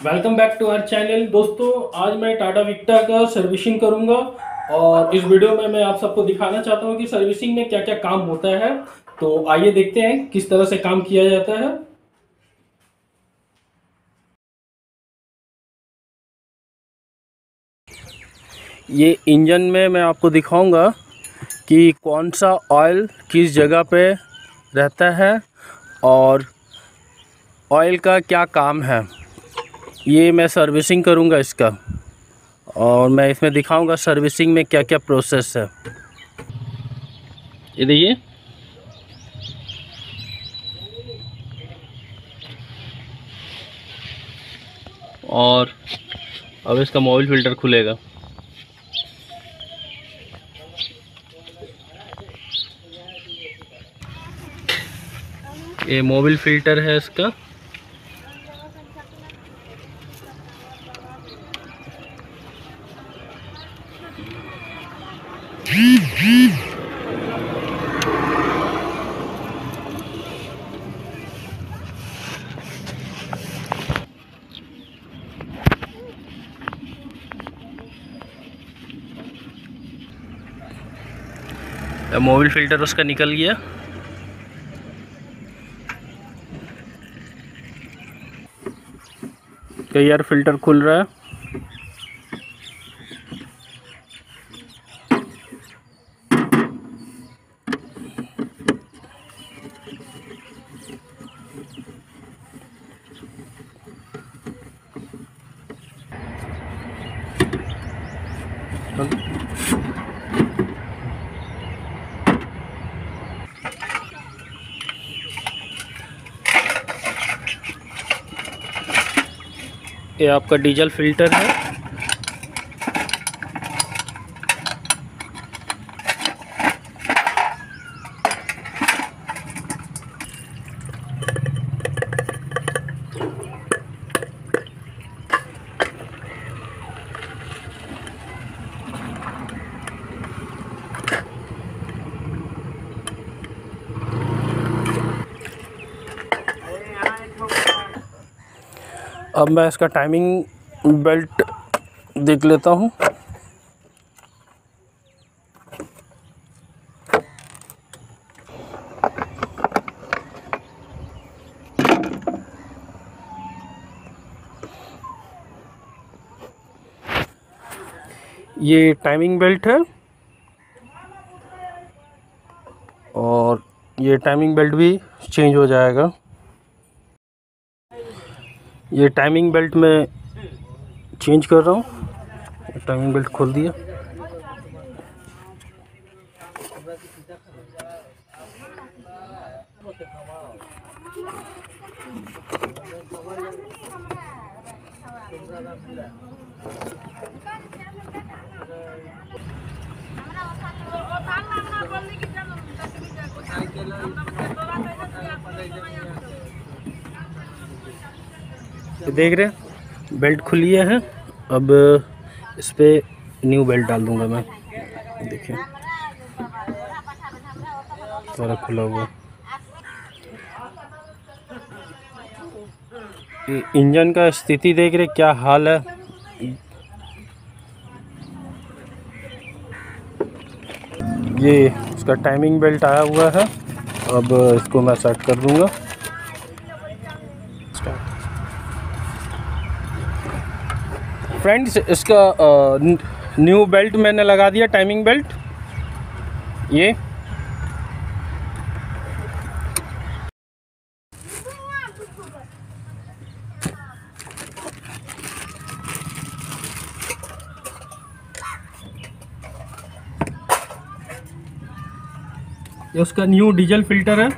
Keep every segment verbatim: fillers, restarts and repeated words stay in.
Welcome back to our channel. दोस्तों, आज मैं टाटा विक्टा का सर्विसिंग करूंगा और इस वीडियो में मैं आप सबको दिखाना चाहता हूं कि सर्विसिंग में क्या क्या काम होता है। तो आइए देखते हैं किस तरह से काम किया जाता है। ये इंजन में मैं आपको दिखाऊंगा कि कौन सा ऑयल किस जगह पे रहता है और ऑयल का क्या काम है। ये मैं सर्विसिंग करूंगा इसका और मैं इसमें दिखाऊंगा सर्विसिंग में क्या क्या प्रोसेस है। ये देखिए, और अब इसका मोबिल फ़िल्टर खुलेगा। ये मोबिल फ़िल्टर है इसका। मोबिल फ़िल्टर उसका निकल गया। एयर फ़िल्टर खुल रहा है। ये आपका डीजल फ़िल्टर है। अब मैं इसका टाइमिंग बेल्ट देख लेता हूँ। ये टाइमिंग बेल्ट है और ये टाइमिंग बेल्ट भी चेंज हो जाएगा। ये टाइमिंग बेल्ट में चेंज कर रहा हूँ। टाइमिंग बेल्ट खोल दिया। देख रहे हैं, बेल्ट खुली है। अब इस पे न्यू बेल्ट डाल दूंगा मैं। देखिए, सारा खुला हुआ। ये इंजन का स्थिति देख रहे क्या हाल है। ये इसका टाइमिंग बेल्ट आया हुआ है। अब इसको मैं सेट कर दूंगा। फ्रेंड्स, इसका न्यू बेल्ट मैंने लगा दिया, टाइमिंग बेल्ट। ये ये उसका न्यू डीजल फ़िल्टर है।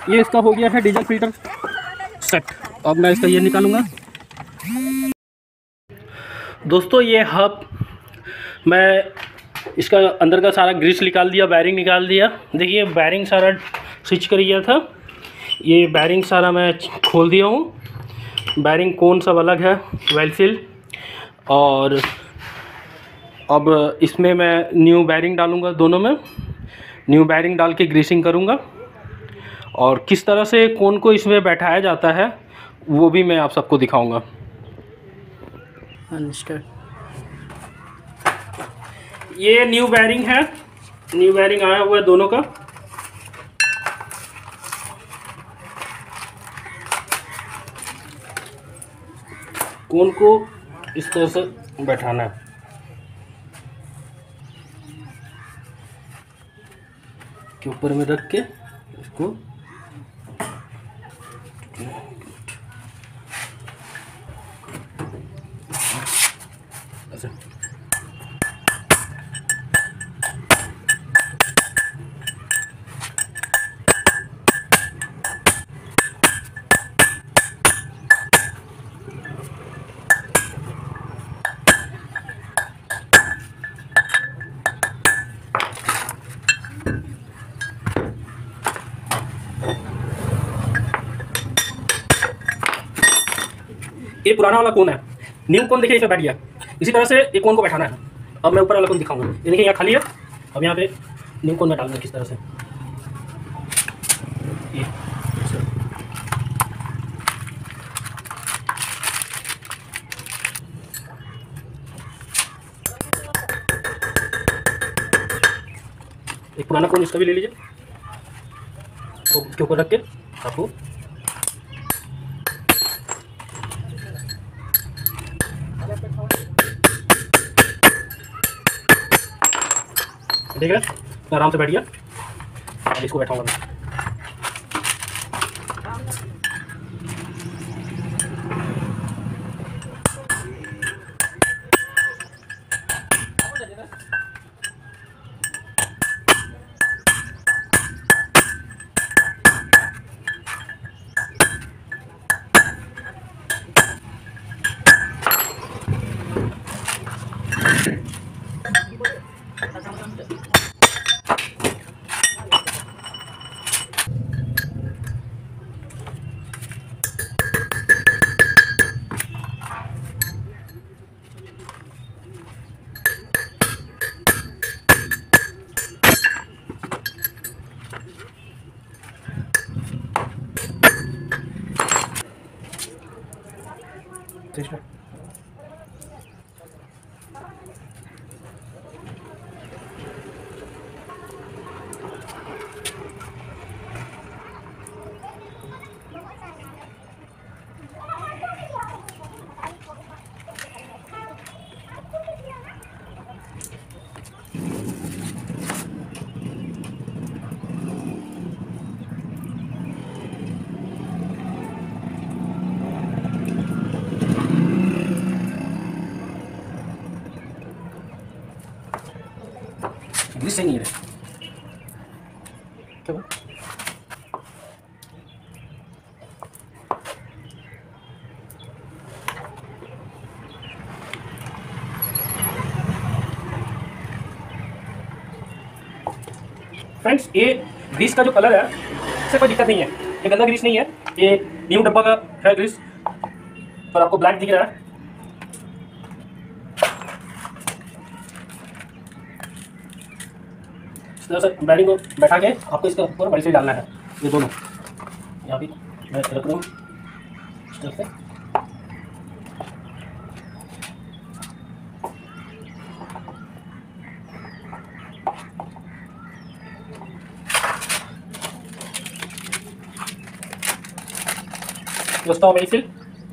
ये इसका हो गया है डीजल फिल्टर सेट। अब मैं इसका ये निकालूंगा। दोस्तों ये हब मैं इसका अंदर का सारा ग्रीस निकाल दिया, बैरिंग निकाल दिया। देखिए बैरिंग सारा स्विच कर गया था, ये बैरिंग सारा मैं खोल दिया हूँ। बैरिंग कौन सब अलग है, वेल सील। और अब इसमें मैं न्यू बैरिंग डालूँगा, दोनों में न्यू बैरिंग डाल के ग्रीसिंग करूँगा। और किस तरह से कौन को इसमें बैठाया जाता है वो भी मैं आप सबको दिखाऊँगा। ये न्यू बैरिंग है, न्यू बैरिंग आया हुआ है दोनों का। कौन को इस तरह से बैठाना है। के ऊपर में रख के इसको ऐसे ये पुराना वाला कोन है, न्यू कोन देखिए इसमें बैठ गया। इसी तरह से ये कोन को बैठाना है। अब मैं ऊपर वाला कोन दिखाऊंगा। ये देखिए यहाँ खाली है, अब यहाँ पे न्यू कोन में डालना है किस तरह से। ये एक पुराना कोन इसका भी ले लीजिए, तो इसके ऊपर रख के आपको देख रहे हैं आराम से बैठ गया। अब इसको बैठाऊंगा मैं। ग्रीस सही नहीं है क्या हुआ? फ्रेंड्स ये ग्रीस का जो कलर है इससे कोई दिक्कत नहीं है, ये गंदा ग्रीस नहीं है। ये न्यू डब्बा का है ग्रीस, पर आपको ब्लैक दिख रहा है। सर बैरिंग को बैठा के आपको इसके ऊपर बड़ी से डालना है। ये दोनों यहाँ भी मैं रख रहा हूँ इस तरह से। दोस्तों मेरी सिल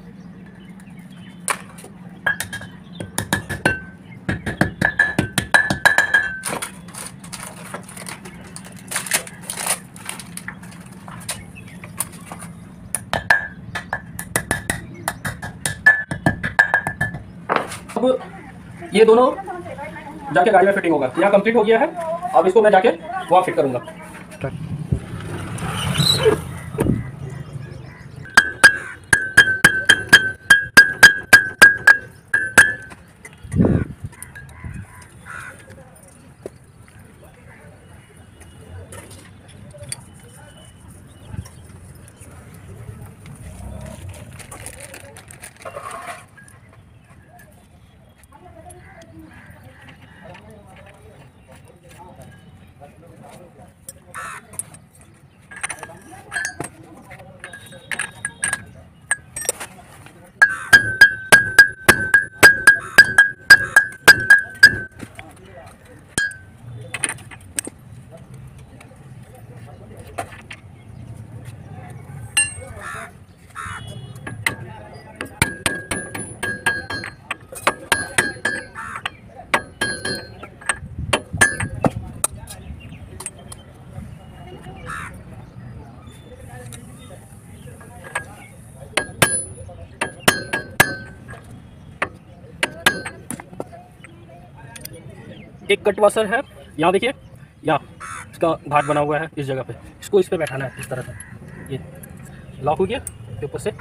अब ये दोनों जाके गाड़ी में फिटिंग होगा। यहाँ कंप्लीट हो गया है, अब इसको मैं जाके वहाँ फिट करूँगा। एक कट वाशर है, यहाँ देखिए, यहाँ इसका घाट बना हुआ है इस जगह पे, इसको इस पे बैठाना है इस तरह से। ये लॉक हो गया ऊपर से।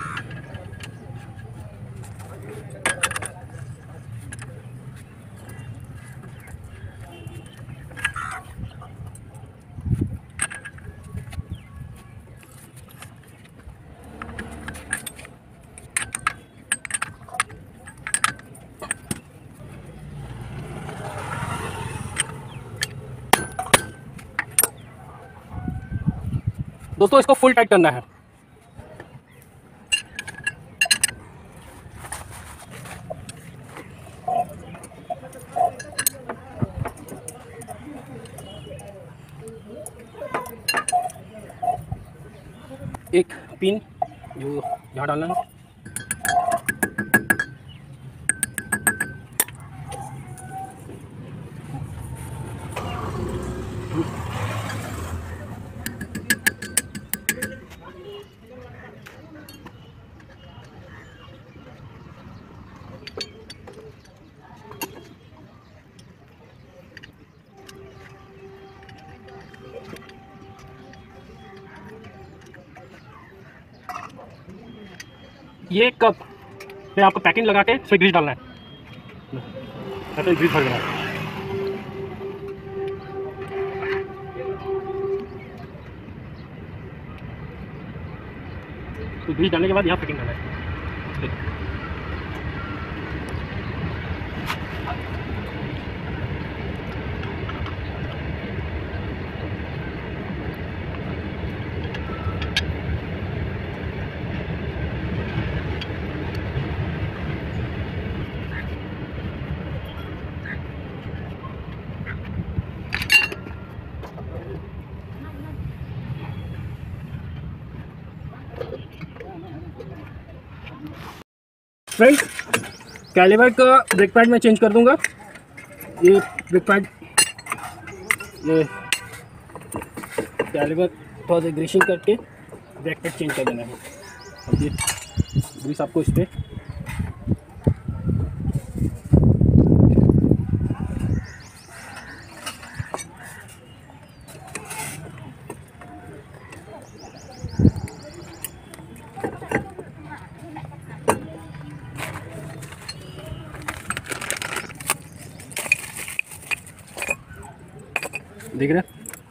दोस्तों इसको फुल टाइट करना है। एक पिन जो यहाँ डालना है, ये कप पे आपको पैकिंग लगा के इसमें ग्रीस डालना है, ऐसे ग्रीस भर देना है। तो ग्रीस डालने के बाद यहाँ फिटिंग करना है। फ्रेंड, कैलिबर का ब्रेक पैड मैं चेंज कर दूंगा। ये ब्रेक पैड, ये कैलिबर थोड़ा सा ग्रीसिंग करके ब्रेक पैड चेंज कर देना है। अब ये ग्रीस आपको इस पर देख रहे हैं।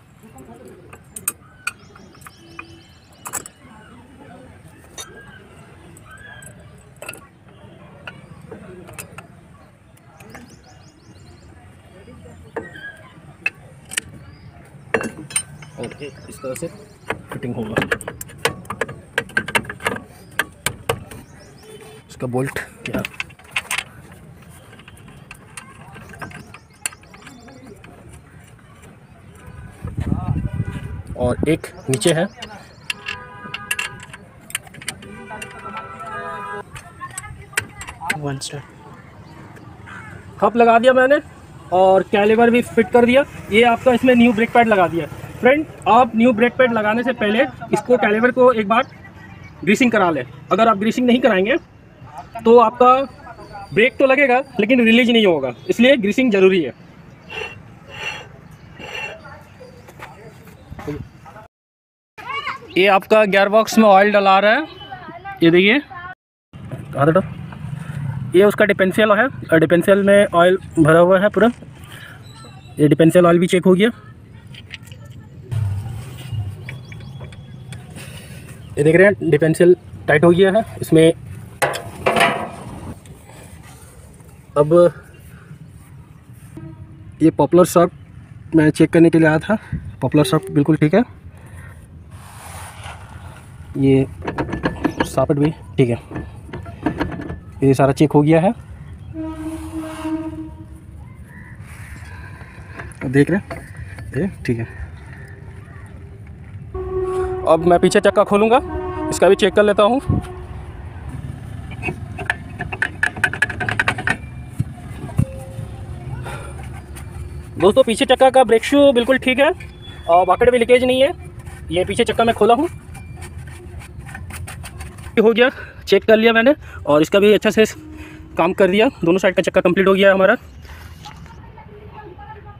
और इस तरह से फिटिंग होगा। इसका बोल्ट क्या, और एक नीचे है। वन स्टार हब लगा दिया मैंने और कैलिबर भी फिट कर दिया। ये आपका इसमें न्यू ब्रेक पैड लगा दिया। फ्रेंड, आप न्यू ब्रेक पैड लगाने से पहले इसको कैलिबर को एक बार ग्रीसिंग करा लें। अगर आप ग्रीसिंग नहीं कराएंगे तो आपका ब्रेक तो लगेगा लेकिन रिलीज नहीं होगा, इसलिए ग्रीसिंग ज़रूरी है। ये आपका गियर बॉक्स में ऑयल डला रहा है, ये देखिए कहाँ था, ये उसका डिफेंशियल है और डिफेंशियल में ऑयल भरा हुआ है पूरा। ये डिफेंशियल ऑयल भी चेक हो गया। ये देख रहे हैं डिफेंशियल टाइट हो गया है इसमें। अब ये पॉपुलर शाफ्ट मैं चेक करने के लिए आया था। पॉपुलर शाफ्ट बिल्कुल ठीक है, ये सॉकेट भी ठीक है, ये सारा चेक हो गया है। देख रहे हैं ये ठीक है। अब मैं पीछे चक्का खोलूँगा, इसका भी चेक कर लेता हूँ। दोस्तों पीछे चक्का का ब्रेक शू बिल्कुल ठीक है और बकेट भी लीकेज नहीं है। ये पीछे चक्का मैं खोला हूँ, हो गया, चेक कर लिया मैंने और इसका भी अच्छा से काम कर दिया। दोनों साइड का चक्का कंप्लीट हो गया है हमारा।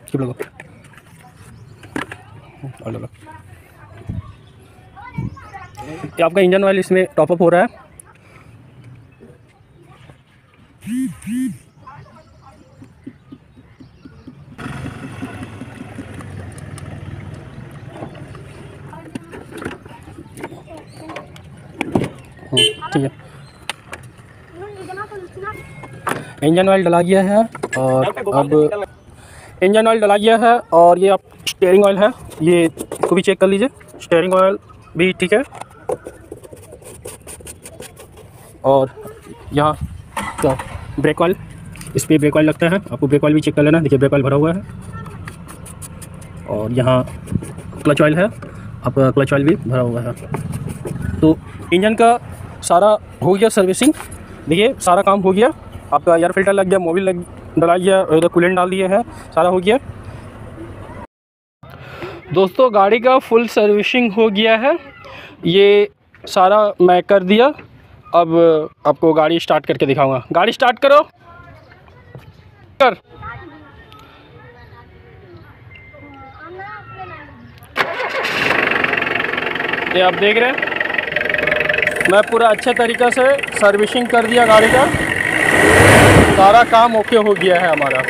स्किप लगाओ और लगा। ये आपका इंजन ऑयल इसमें टॉपअप हो रहा है। ठीक है, इंजन ऑयल डला गया है और अब इंजन ऑयल डला गया है और ये आप स्टीयरिंग ऑयल है, ये इसको भी चेक कर लीजिए। स्टीयरिंग ऑयल भी ठीक है और यहाँ तो ब्रेक ऑयल, इस पर ब्रेक ऑयल लगता है, आपको ब्रेक ऑयल भी चेक कर लेना। देखिए ब्रेक ऑयल भरा हुआ है और यहाँ क्लच ऑयल है, आपका क्लच ऑयल भी भरा हुआ है। तो इंजन का सारा हो गया सर्विसिंग। देखिए सारा काम हो गया, आपका एयर फिल्टर लग गया, मोबिल लग डला गया, इधर कूलेंट डाल दिए है, सारा हो गया। दोस्तों गाड़ी का फुल सर्विसिंग हो गया है, ये सारा मैं कर दिया। अब आपको गाड़ी स्टार्ट करके दिखाऊंगा। गाड़ी स्टार्ट करो कर। ये आप देख रहे हैं मैं पूरा अच्छे तरीक़े से सर्विसिंग कर दिया गाड़ी का, सारा काम ओके हो गया है हमारा।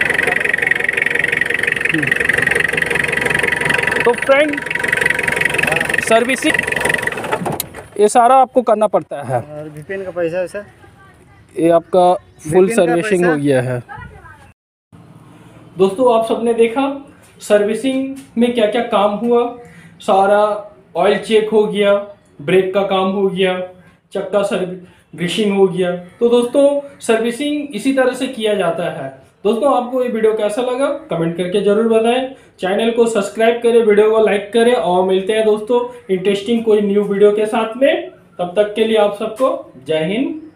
तो फ्रेंड सर्विसिंग ये सारा आपको करना पड़ता है। और वीपीएन का पैसा है सर, ये आपका फुल सर्विसिंग हो गया है। दोस्तों आप सबने देखा सर्विसिंग में क्या क्या काम हुआ। सारा ऑयल चेक हो गया, ब्रेक का काम हो गया, चक्का सर्विसिंग हो गया। तो दोस्तों सर्विसिंग इसी तरह से किया जाता है। दोस्तों आपको ये वीडियो कैसा लगा कमेंट करके जरूर बताएं। चैनल को सब्सक्राइब करें, वीडियो को लाइक करें और मिलते हैं दोस्तों इंटरेस्टिंग कोई न्यू वीडियो के साथ में। तब तक के लिए आप सबको जय हिंद।